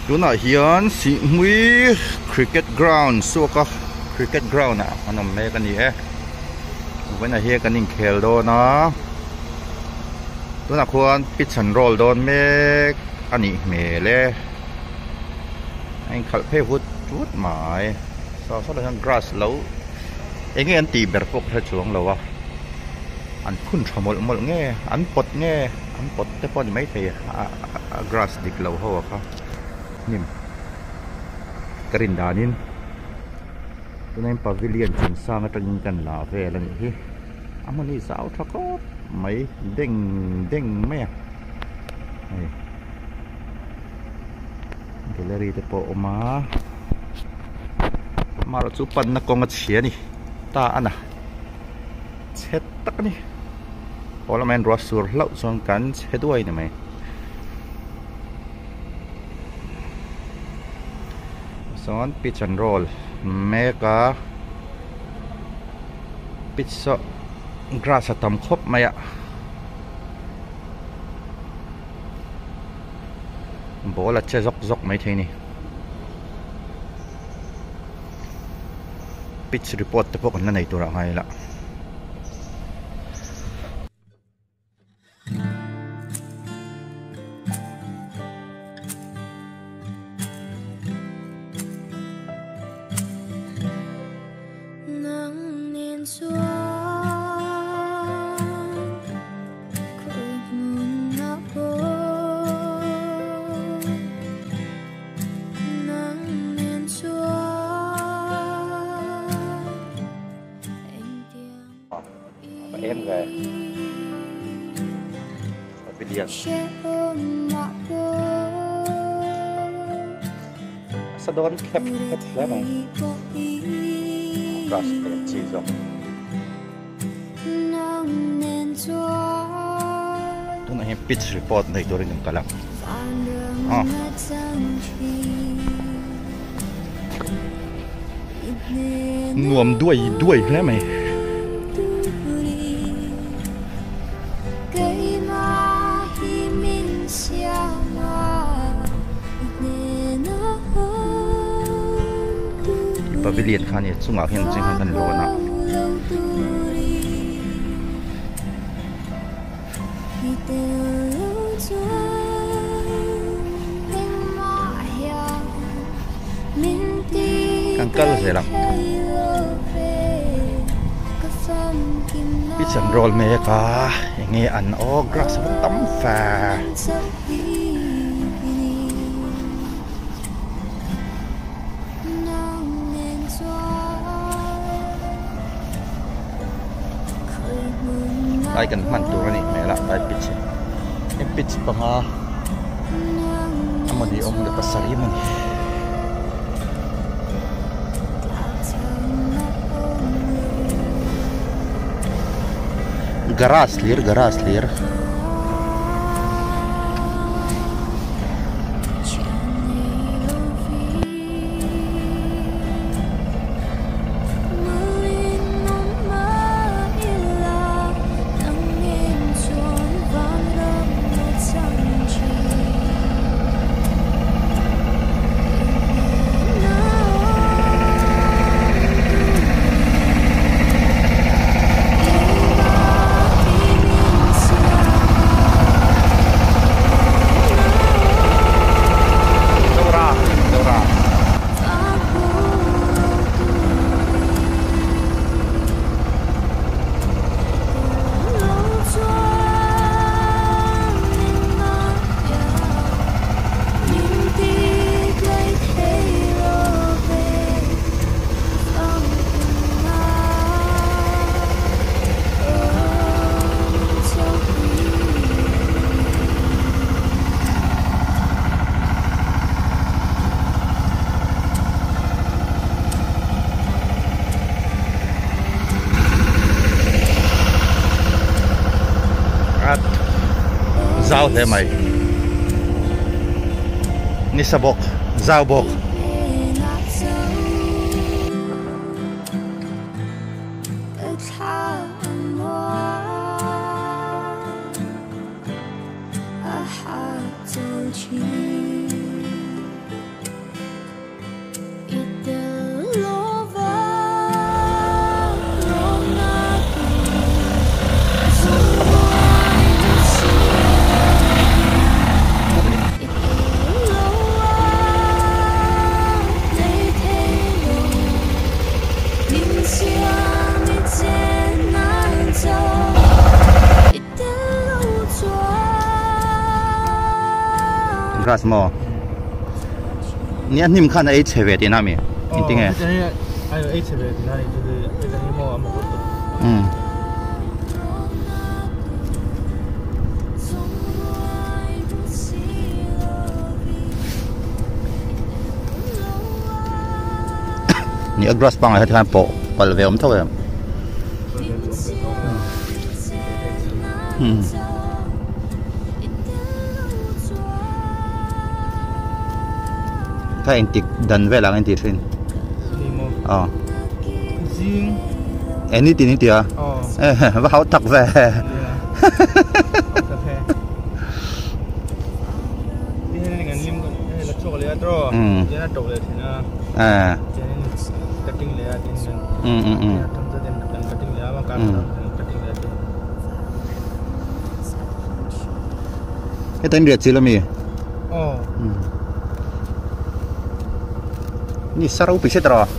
ตัวน่ะเฮียนสิมุย cricket ground สัวก็ cricket ground น่ะมันนำเมกันนี่เอ๊ะวันน่ะเฮียกันนิ่งเคลโดนะตัวน่ะควรปิดฉันโรลโดนเมกอันนี้เมเล่ไอ้ขัดเพพุดจุดหมายสาวสาวทาง grass แล้วเอ็งอันตีเบอร์พวกท่าช่วงเราวะอันพุ่นชมหมดเงี้ยอันปดเงี้ยอันปดแต่ปดไม่เทgrass ดิกเราเขาอะครับนิ่มกรินดานินตัวนั้นปาวิเลียนฉันสร้างกันลาเวแล้วนี่อามันนี่สาวทักก็ไม่เด้งไหมเกลเลอรี่แต่พอมาเราจูปันนักกองเชียนี่ตาอันน่ะเช็ดตักนี่พอละแมนรอสูร์เล่าส่วนกันเช็ดด้วยนะไหมส่วนพิชชันโรลเมกาพิชโซกราสตัมครบไหมอะบอกว่าจะจกไหมทีนี้ปิดรีพอร์ตแต่พวกนั้นในตัวเราไงล่ะเอ็มเลยไปเรียนสะดอนแคบแล้วไหมกราสเป็นชีสตัวไหนปิดรีพอร์ตในตัวเรื่องกันแล้วนวมด้วยแล้วไหมปาวิเลียนคันนี้สุ่งเอาเห็นจริงคันนั้นโลนะกันก็เลยละพิชันโรลเมกาอย่างเงี้ยอันออกรักสมตั้มแฟไอ้กันมันตัวนี้แม่ละไอ้ปิดปังอามันดีองเดือดสารีมันgaras lir Zao thế mày Nisabok Zao bok grass mo ni an nim khan ai chewe ti na mi ting e ai ai chewe ti na ni ju de ni mo am ko ni a grass pang ai than po pal ve om tho emถ้าเองติดดันเวลาเองติดสินอ๋อจริงเอ็นนี่ติดนี่เดียวว่าเขาตักแวนี่ให้งานนิ่มกันให้ลักโชกเลยอ่ะตัวเจน่าตกเลยทีน่ะเจน่าคัตติ้งเลยอ่ะทีนึงทำจะเดินกันคัตติ้งเลยอ่ะว่าการคัตติ้งเลยไอ้ตันเดือดสิแล้วมีอ๋อนี่สารอุปิเสตรอ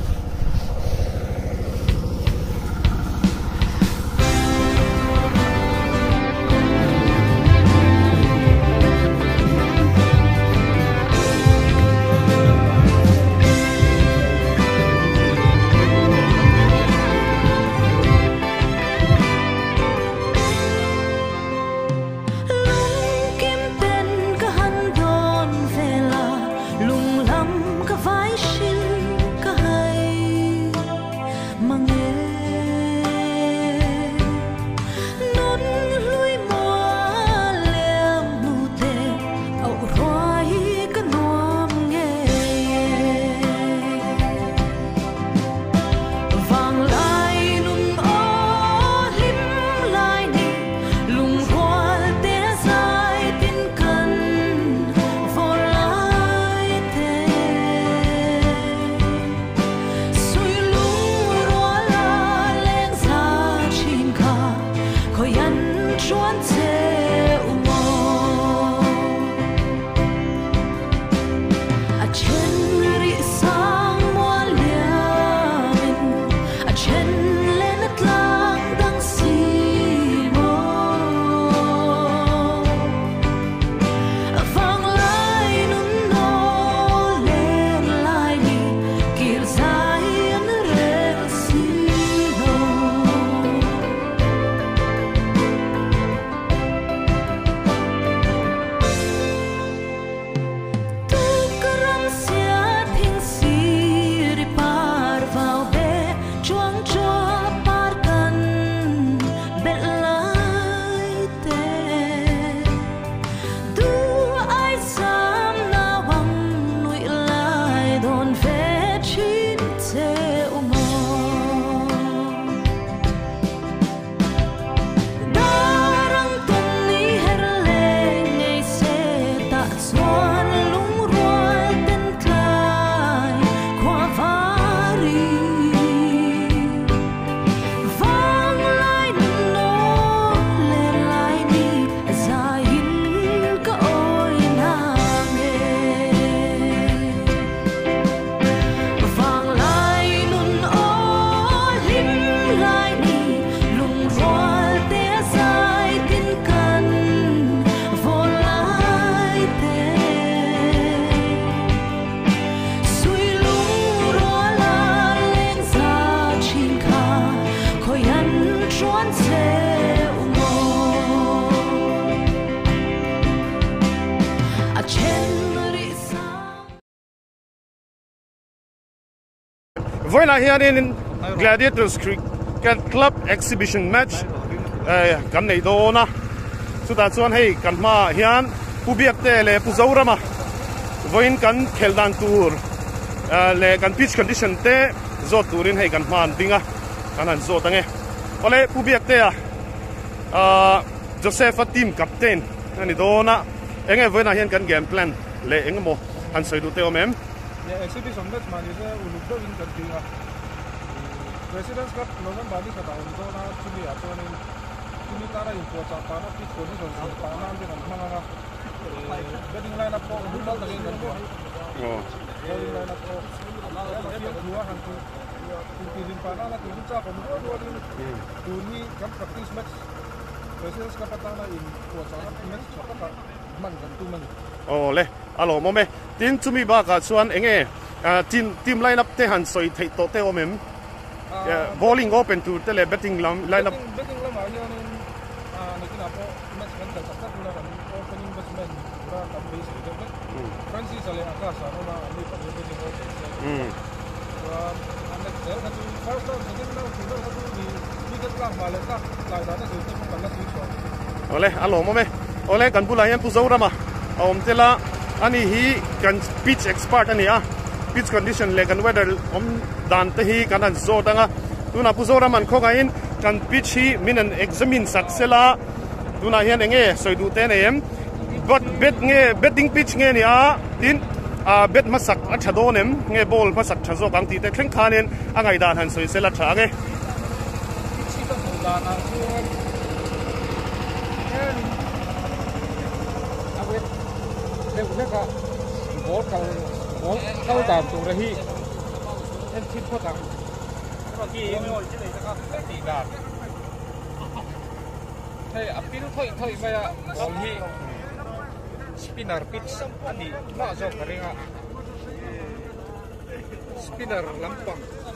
Voi na here in Gladiators Cricket Club exhibition match kan nei do na chu ta chuan hei kan ma hian pu biak te le pu zorama voin kan kheldan tur le kan pitch condition te zot turin hei kan man dinga kan an zot ange ole pu biak te Joseph team captain ani do na enge voi na hian kan game plan le engmo an soi du te o mem exhibition match mani se ulukdo in kantinga Presidents Cup November ni kata untuk na chumi atoni chumi tara in po cha pana pitch condition sa pana ande kan manga batting line up ko dal tagin kan ko batting line up ko ala dua hantu tin pana na tin cha ko dua ni kan practice match Presidents Cup patana in po cha match cha man kan tu man โอ้เลยอารมณ์มั้ยทีมจุมีบ้ากับส่วนเองทีมไลน์อัพเตหันสวยที่โตเตอมั้ยbowling open to tele betting line up betting lama yan nakin ako match kan saksak na kan opening batsman pura kan base ito Francis ale akas ano na ani pa betting open anak saya kan first round second round third round ni kat lang malak ka lai da na ito kan la switch ole alo mo me ole kan pula yan pu zo rama tela ani hi kan pitch expert ani pitch condition le kan weather dan te hi kan an zo tanga tuna pu zo raman kho ga in kan pitch hi min an examine saksela tuna hian enge soi du te nem but betting pitch nge ni tin bet masak athado nem nge ball masak thazo kang ti te thleng khanen angai dan han soi sela tha ge chi ka da na awet le ka ball kau tạm tụ ra hi em thích quá tạm mà kỳ em ngồi trên này chắc là tỷ đạt hay apil thôi bây giờ bóng hi spinner pitch anh đi nó cho cái này spinner lắm bằng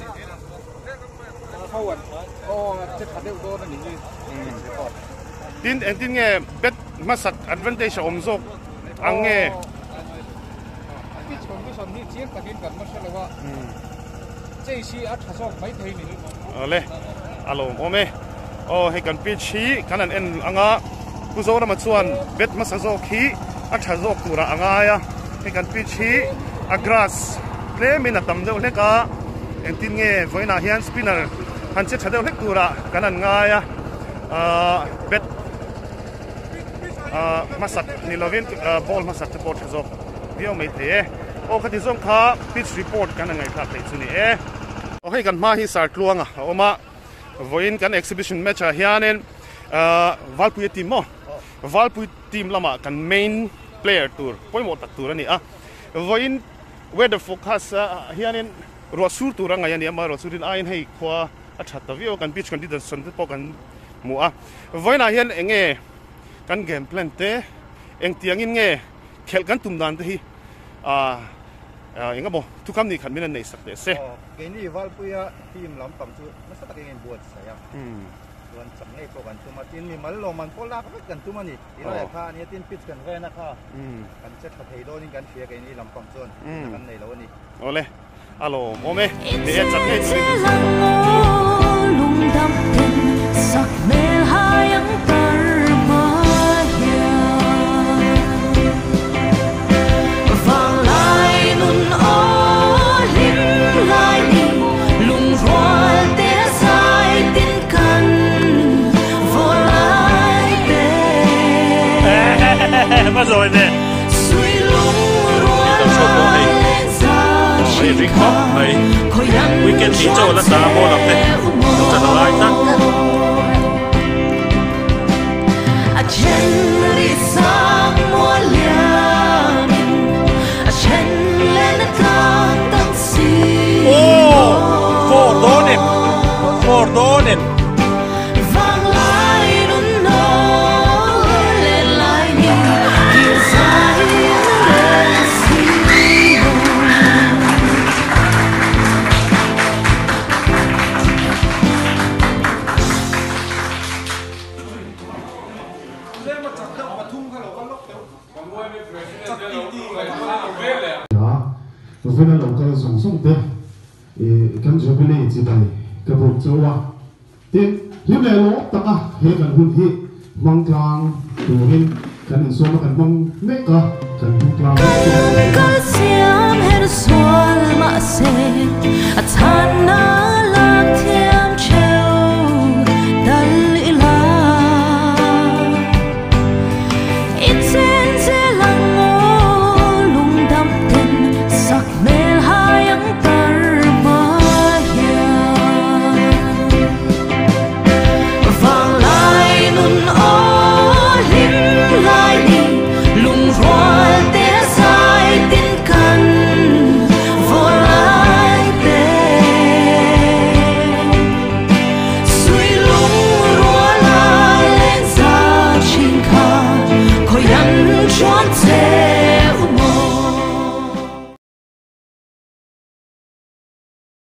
khâu anh chết thật đều đôi anh đi tin nghe bet masak advantage omzok ang nghe condition ni chiang takin kan masalawa chei athasok mai theini ole alo ome he kan pitch hi kanan en anga puzora ma chuan bet masazok hi athazok tura anga ya he kan pitch hi agras ple min atam deuh leka en tin nge voina hian spinner han che thadeuh lek tura kanan nga ya bet masak ni lovin ball masak te port hazok bio mai the o khati zong kha pitch report kan ngai kha thei chuni o hei kan ma hi sar tluanga oma voin kan exhibition match a hianen valpui team mo valpui team lama kan main player tour poimo tak tur ani voin weather forecast hianen rosur turanga yani ama rosurin ain hei khwa athat vio kan pitch condition te po kan mu voina hian enge kan game plan te eng tiangin nge khel kan tum dan te hi inga mo tukam ni khan min nei sak te se ke ni valpuya team lam pam chu ma sa takin buat saya tuan cham nei ko kan tuma tin mi mal lo man pola ka kan tuma ni ila kha ni tin pitch kan ve na kha kan che kha thei do ni kan fia ke ni lam pam chon kan nei lo ni ole alo mo me ni e chak nei chu lung dam tin sak mel hayang tar ma mất rồi nè tao số bộ này mày ring hop mày weekend chỉ cho là ta mua làm thế không trả lại ta for donen Vân là cái dòng sông tê, căn chỗ bên này chỉ bài cái vùng châu Á, tên hiệp lệ lỗ tất cả hệ căn hôn hi mong trang đồ hình căn số mà căn mong nét cả căn hôn trang. Cái xiêm hết xuân mà se, à thàn na lạc thiên.